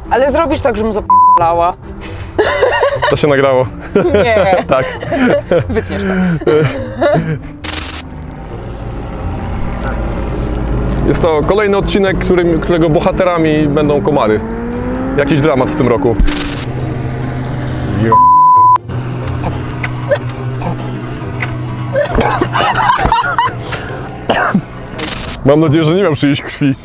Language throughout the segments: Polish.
Ale zrobisz tak, żebym zap***lała. To się nagrało. Nie. Tak. Wytniesz tak. Jest to kolejny odcinek, którego bohaterami będą komary. Jakiś dramat w tym roku. Mam nadzieję, że nie mam czyjejś krwi.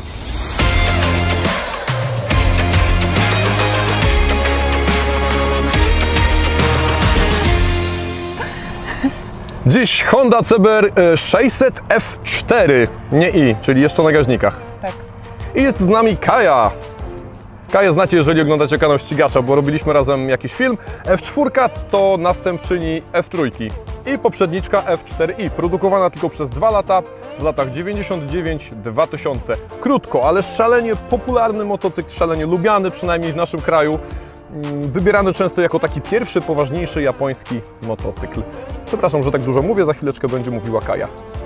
Dziś Honda CBR 600 F4, nie i, czyli jeszcze na gaźnikach. Tak. I jest z nami Kaja. Kaję znacie, jeżeli oglądacie kanał Ścigacza, bo robiliśmy razem jakiś film. F4 to następczyni F3 i poprzedniczka F4i, produkowana tylko przez 2 lata, w latach 99-2000. Krótko, ale szalenie popularny motocykl, szalenie lubiany, przynajmniej w naszym kraju. Wybierany często jako taki pierwszy, poważniejszy japoński motocykl. Przepraszam, że tak dużo mówię, za chwileczkę będzie mówiła Kaja.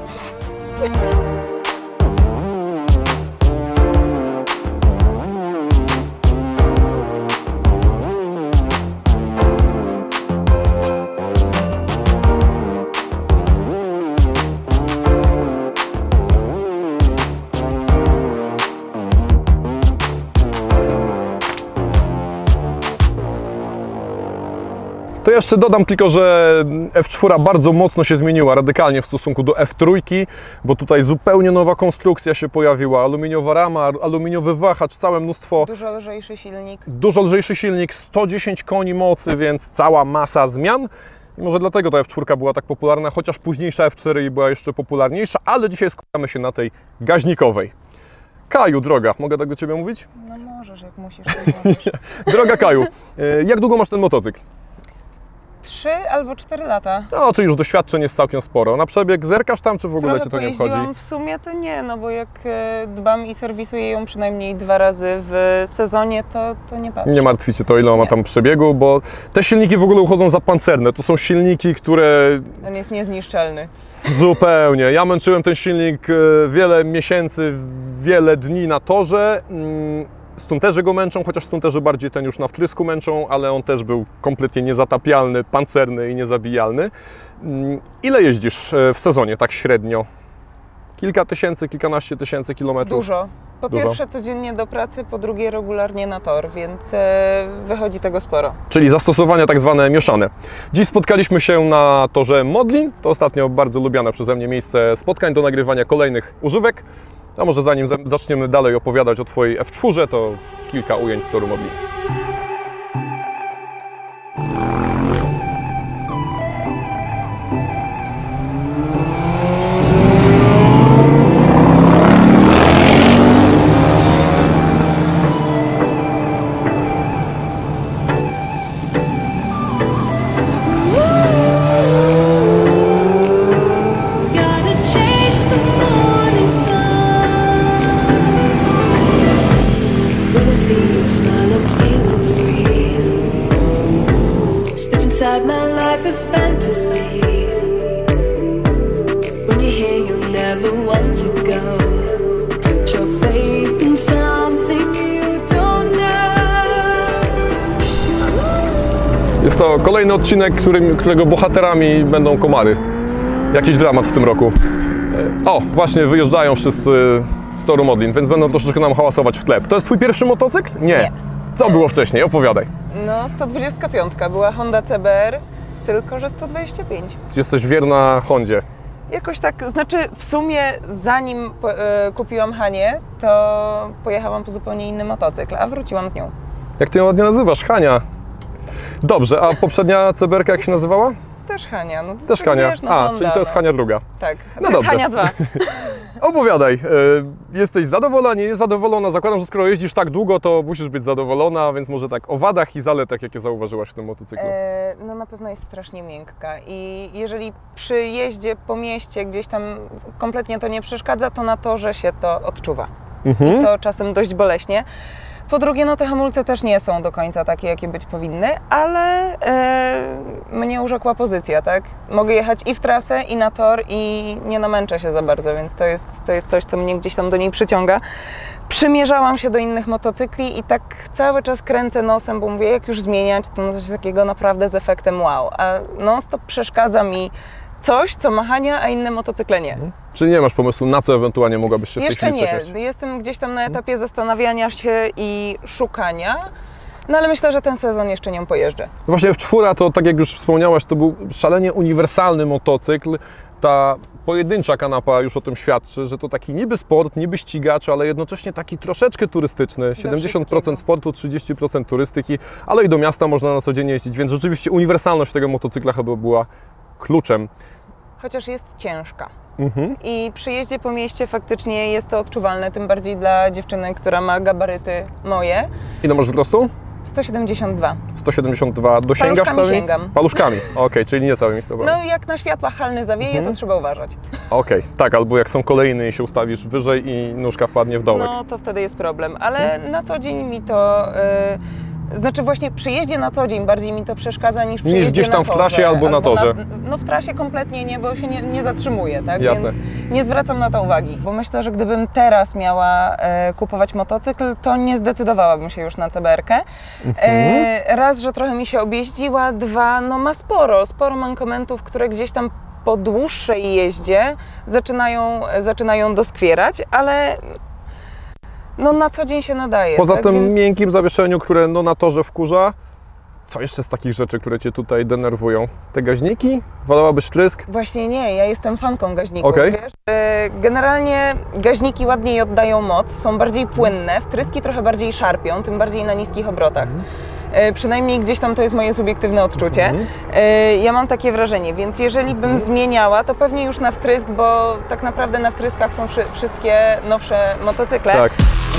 To jeszcze dodam tylko, że F4 bardzo mocno się zmieniła, radykalnie w stosunku do F3, bo tutaj zupełnie nowa konstrukcja się pojawiła, aluminiowa rama, aluminiowy wahacz, całe mnóstwo... Dużo lżejszy silnik. Dużo lżejszy silnik, 110 koni mocy, więc cała masa zmian. I może dlatego ta F4 była tak popularna, chociaż późniejsza F4 była jeszcze popularniejsza, ale dzisiaj skupiamy się na tej gaźnikowej. Kaju, droga, mogę tak do Ciebie mówić? No możesz, jak musisz. Możesz. Droga Kaju, jak długo masz ten motocykl? 3 albo 4 lata. No, czyli już doświadczeń jest całkiem sporo. Na przebieg zerkasz tam, czy w ogóle Trochę Cię to nie obchodzi? w sumie to nie, no bo jak dbam i serwisuję ją przynajmniej 2 razy w sezonie, to nie patrzę. Nie martwi Cię to, ile on ma tam przebiegu, bo te silniki w ogóle uchodzą za pancerne. To są silniki, które... On jest niezniszczalny. Zupełnie. Ja męczyłem ten silnik wiele miesięcy, wiele dni na torze. Stunterzy go męczą, chociaż stunterzy bardziej ten już na wtrysku męczą, ale on też był kompletnie niezatapialny, pancerny i niezabijalny. Ile jeździsz w sezonie, tak średnio? Kilka tysięcy, kilkanaście tysięcy kilometrów? Dużo. Po pierwsze codziennie do pracy, po drugie regularnie na tor, więc wychodzi tego sporo. Czyli zastosowania tak zwane mieszane. Dziś spotkaliśmy się na torze Modlin. To ostatnio bardzo lubiane przeze mnie miejsce spotkań do nagrywania kolejnych używek. A może zanim zaczniemy dalej opowiadać o Twojej F4, to kilka ujęć z toru Modlin. Jest to kolejny odcinek, którego bohaterami będą komary. Jakiś dramat w tym roku. O, właśnie wyjeżdżają wszyscy z toru Modlin, więc będą troszeczkę nam hałasować w tle. To jest Twój pierwszy motocykl? Nie. Co było wcześniej? Opowiadaj. No, 125 była Honda CBR, tylko że 125. Jesteś wierna Hondzie. Jakoś tak, znaczy w sumie zanim kupiłam Hanię, to pojechałam po zupełnie inny motocykl, a wróciłam z nią. Jak Ty ją ładnie nazywasz? Hania. Dobrze, a poprzednia CBR-ka jak się nazywała? Też Hania. No też Hania. Wiesz, no Honda, czyli to jest Hania druga. Tak, no dobrze. Hania 2. Opowiadaj, jesteś zadowolona, niezadowolona? Zakładam, że skoro jeździsz tak długo, to musisz być zadowolona, więc może tak o wadach i zaletach, jakie zauważyłaś w tym motocyklu? No na pewno jest strasznie miękka i jeżeli przy jeździe po mieście gdzieś tam kompletnie to nie przeszkadza, to na torze się to odczuwa. I to czasem dość boleśnie. Po drugie, no te hamulce też nie są do końca takie, jakie być powinny, ale mnie urzekła pozycja, tak? Mogę jechać i w trasę, i na tor i nie namęczę się za bardzo, więc to jest coś, co mnie gdzieś tam do niej przyciąga. przymierzałam się do innych motocykli i tak cały czas kręcę nosem, bo mówię, jak już zmieniać, to na coś takiego naprawdę z efektem wow. A non-stop przeszkadza mi coś, co ma Hania, a inne motocykle nie. Czy nie masz pomysłu, na co ewentualnie mogłabyś się w tej chwili Jeszcze przesiąść? nie. Jestem gdzieś tam na etapie zastanawiania się i szukania, no ale myślę, że ten sezon jeszcze nią pojeżdżę. Właśnie F4 to, tak jak już wspomniałaś, to był szalenie uniwersalny motocykl. Ta pojedyncza kanapa już o tym świadczy, że to taki niby sport, niby ścigacz, ale jednocześnie taki troszeczkę turystyczny. 70% sportu, 30% turystyki, ale i do miasta można na co dzień jeździć, więc rzeczywiście uniwersalność tego motocykla chyba była kluczem. Chociaż jest ciężka. I przy jeździe po mieście faktycznie jest to odczuwalne, tym bardziej dla dziewczyny, która ma gabaryty moje. Ile masz wzrostu? 172. 172. Dosięgasz Paluszkami całymi? sięgam. Paluszkami. Okej, czyli nie całymi stopami. No jak na światła halny zawieje, to trzeba uważać. Okej, tak, albo jak są kolejne i się ustawisz wyżej i nóżka wpadnie w dołek. No to wtedy jest problem, ale na co dzień mi to... Znaczy właśnie przy jeździe na co dzień bardziej mi to przeszkadza niż przy jeździe gdzieś tam na w torze, trasie albo na torze. No w trasie kompletnie nie, bo się nie zatrzymuję, tak? Jasne. Więc nie zwracam na to uwagi, bo myślę, że gdybym teraz miała kupować motocykl, to nie zdecydowałabym się już na CBR-kę. Raz, że trochę mi się objeździła, dwa, no ma sporo mankamentów, które gdzieś tam po dłuższej jeździe zaczynają doskwierać, ale no na co dzień się nadaje. Poza tak? tym miękkim zawieszeniu, które no na torze wkurza, co jeszcze z takich rzeczy, które Cię tutaj denerwują? Te gaźniki? Wolałabyś wtrysk? Właśnie nie, ja jestem fanką gaźników, Okej. wiesz? Generalnie gaźniki ładniej oddają moc, są bardziej płynne, wtryski trochę bardziej szarpią, tym bardziej na niskich obrotach. Przynajmniej gdzieś tam to jest moje subiektywne odczucie. Ja mam takie wrażenie, więc jeżeli bym zmieniała, to pewnie już na wtrysk, bo tak naprawdę na wtryskach są wszystkie nowsze motocykle. Tak.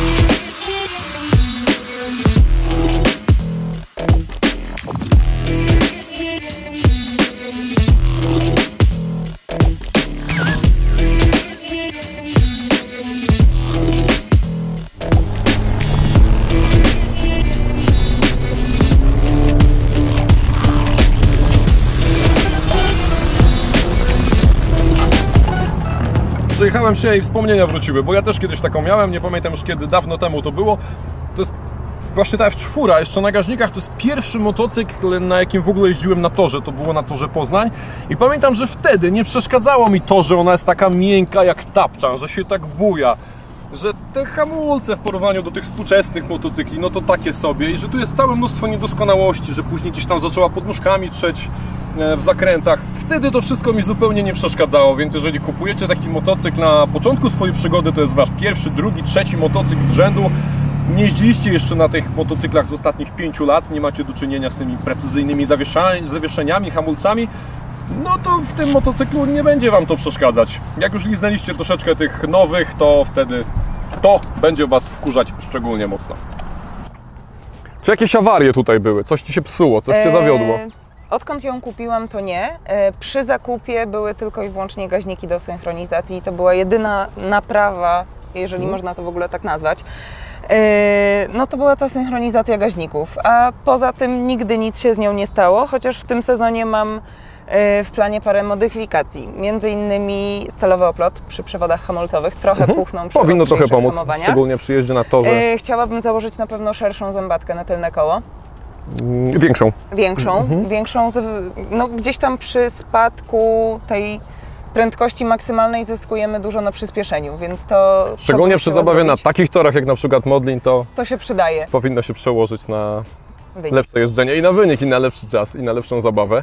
Przyjechałem się i wspomnienia wróciły, bo ja też kiedyś taką miałem, nie pamiętam już kiedy, dawno temu to było. To jest właśnie ta F4, jeszcze na gaźnikach, to jest pierwszy motocykl, na jakim w ogóle jeździłem na torze, to było na torze Poznań. I pamiętam, że wtedy nie przeszkadzało mi to, że ona jest taka miękka jak tapczan, że się tak buja, że te hamulce w porównaniu do tych współczesnych motocykli, no to takie sobie i że tu jest całe mnóstwo niedoskonałości, że później gdzieś tam zaczęła pod nóżkami trzeć w zakrętach. Wtedy to wszystko mi zupełnie nie przeszkadzało, więc jeżeli kupujecie taki motocykl na początku swojej przygody, to jest wasz pierwszy, drugi, trzeci motocykl z rzędu, nie jeździliście jeszcze na tych motocyklach z ostatnich 5 lat, nie macie do czynienia z tymi precyzyjnymi zawieszeniami, hamulcami, no to w tym motocyklu nie będzie wam to przeszkadzać. Jak już liznęliście troszeczkę tych nowych, to wtedy to będzie was wkurzać szczególnie mocno. Czy jakieś awarie tutaj były? Coś Ci się psuło? Coś Cię zawiodło? Odkąd ją kupiłam, to nie. Przy zakupie były tylko i wyłącznie gaźniki do synchronizacji. To była jedyna naprawa, jeżeli można to w ogóle tak nazwać. No to była ta synchronizacja gaźników, a poza tym nigdy nic się z nią nie stało, chociaż w tym sezonie mam w planie parę modyfikacji, między innymi stalowy oplot przy przewodach hamulcowych, trochę puchną przy Powinno trochę pomóc, hamowania. szczególnie przy jeździe na torze. Chciałabym założyć na pewno szerszą zębatkę na tylne koło. Większą. Większą, no gdzieś tam przy spadku tej prędkości maksymalnej zyskujemy dużo na przyspieszeniu, więc to... Szczególnie przy zabawie na takich torach jak na przykład Modlin, to się przydaje. Powinno się przełożyć na Wynik. lepsze jeżdżenie i na wynik, i na lepszy czas, i na lepszą zabawę.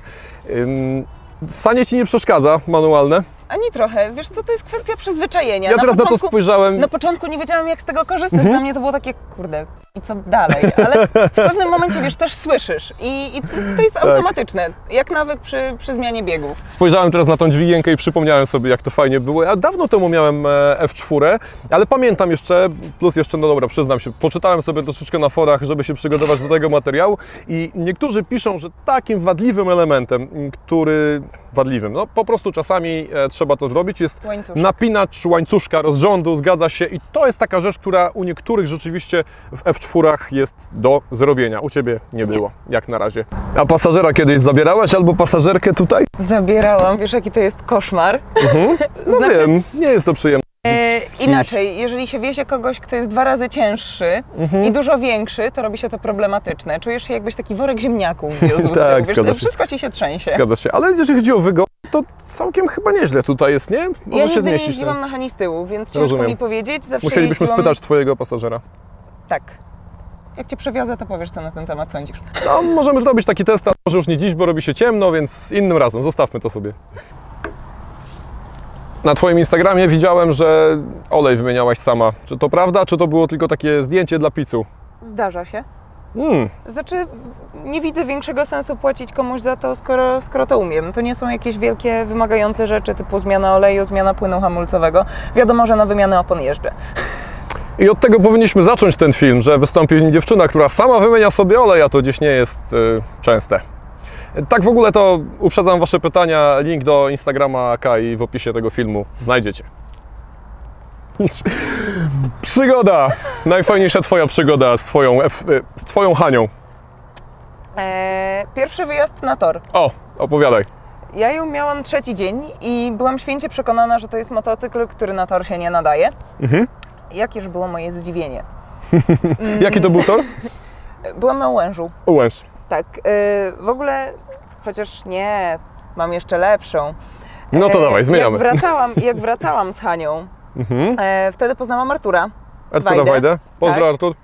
Sanie Ci nie przeszkadza manualne? Ani trochę. Wiesz co, to jest kwestia przyzwyczajenia. Ja teraz na to spojrzałem. Na początku nie wiedziałam, jak z tego korzystać. Dla mnie to było takie, kurde, i co dalej? Ale w pewnym momencie, wiesz, też słyszysz. I to jest automatyczne. Jak nawyk przy zmianie biegów. Spojrzałem teraz na tą dźwigienkę i przypomniałem sobie, jak to fajnie było. Ja dawno temu miałem F4, ale pamiętam jeszcze, plus jeszcze, no dobra, przyznam się, poczytałem sobie troszeczkę na forach, żeby się przygotować do tego materiału i niektórzy piszą, że takim wadliwym elementem, no po prostu czasami trzeba to zrobić, jest napinacz łańcuszka rozrządu, zgadza się, i to jest taka rzecz, która u niektórych rzeczywiście w F4 jest do zrobienia. U Ciebie nie było, jak na razie. A pasażera kiedyś zabierałaś albo pasażerkę tutaj? Zabierałam, wiesz jaki to jest koszmar? No wiem, nie jest to przyjemne. Inaczej, jeżeli się wiezie kogoś, kto jest 2 razy cięższy i dużo większy, to robi się to problematyczne. Czujesz się jakbyś taki worek ziemniaków wiózł z Tak, tyłu, wiesz, wszystko ci się trzęsie. Zgadza się, ale jeżeli chodzi o wygodę, to całkiem chyba nieźle tutaj jest, nie? Może Ja się nigdy nie zmieścić. jeździłam na Hani z tyłu, więc Rozumiem. ciężko mi powiedzieć. Zawsze Musielibyśmy spytać twojego pasażera. Tak. Jak cię przewiozę, to powiesz, co na ten temat sądzisz. No, możemy zrobić taki test, ale może już nie dziś, bo robi się ciemno, więc innym razem. Zostawmy to sobie. Na twoim Instagramie widziałem, że olej wymieniałaś sama. Czy to prawda, czy to było tylko takie zdjęcie dla picu? Zdarza się. Hmm. Znaczy, nie widzę większego sensu płacić komuś za to, skoro to umiem. To nie są jakieś wielkie, wymagające rzeczy typu zmiana oleju, zmiana płynu hamulcowego. Wiadomo, że na wymianę opon jeżdżę. I od tego powinniśmy zacząć ten film, że wystąpi w nim dziewczyna, która sama wymienia sobie olej, a to gdzieś nie jest częste. Tak w ogóle to uprzedzam wasze pytania, link do Instagrama Kai w opisie tego filmu znajdziecie. Przygoda! Najfajniejsza twoja przygoda z twoją Hanią. Pierwszy wyjazd na tor. O, opowiadaj. Ja ją miałam 3. dzień i byłam święcie przekonana, że to jest motocykl, który na tor się nie nadaje. Jakież było moje zdziwienie. Jaki to był tor? Byłam na Ułężu. Ułęż. Tak, w ogóle, chociaż nie, mam jeszcze lepszą. No to dawaj, zmieniamy. Jak wracałam z Hanią, wtedy poznałam Artura. Artura Wajdę. Pozdro, tak. Artur.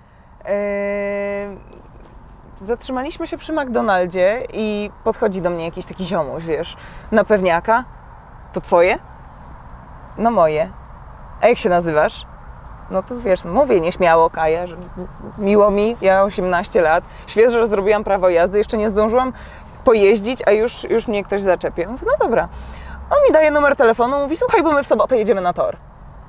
Zatrzymaliśmy się przy McDonaldzie i podchodzi do mnie jakiś taki ziomuś, wiesz, na pewniaka. To twoje? No moje. A jak się nazywasz? No to wiesz, mówię nieśmiało, Kaja, że miło mi, ja 18 lat, świeżo, że zrobiłam prawo jazdy, jeszcze nie zdążyłam pojeździć, a już mnie ktoś zaczepia. Mówię, no dobra. On mi daje numer telefonu, mówi, słuchaj, bo my w sobotę jedziemy na tor.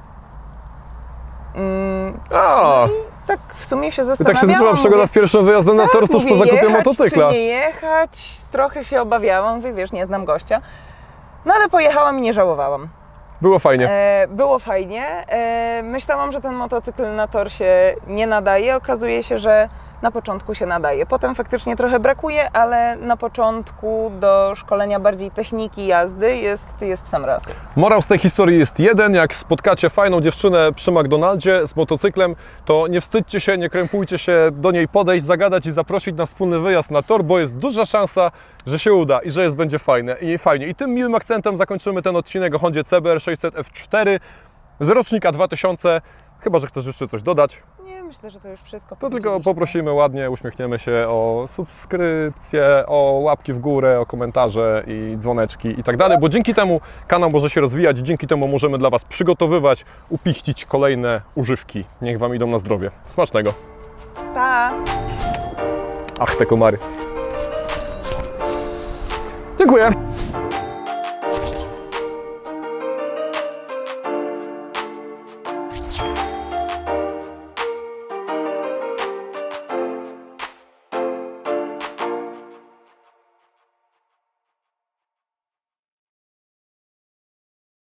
No i tak w sumie się zastanawiałam. I tak się zaczęła przygoda z pierwszym wyjazdem na tor tuż po zakupie motocykla. Czy nie jechać? Trochę się obawiałam, mówię, wiesz, nie znam gościa. No ale pojechałam i nie żałowałam. Było fajnie. Było fajnie. Myślałam, że ten motocykl na tor się nie nadaje. Okazuje się, że na początku się nadaje. Potem faktycznie trochę brakuje, ale na początku do szkolenia bardziej techniki jazdy jest w sam raz. Morał z tej historii jest jeden. Jak spotkacie fajną dziewczynę przy McDonaldzie z motocyklem, to nie wstydźcie się, nie krępujcie się do niej podejść, zagadać i zaprosić na wspólny wyjazd na tor, bo jest duża szansa, że się uda i że będzie fajnie. I tym miłym akcentem zakończymy ten odcinek o Hondzie CBR 600 F4 z rocznika 2000. Chyba że chcesz jeszcze coś dodać. Myślę, że to już wszystko. To tylko poprosimy ładnie, uśmiechniemy się o subskrypcję, o łapki w górę, o komentarze i dzwoneczki i tak dalej, bo dzięki temu kanał może się rozwijać, dzięki temu możemy dla Was przygotowywać, upichcić kolejne używki. Niech Wam idą na zdrowie. Smacznego. Pa! Ach, te komary. Dziękuję.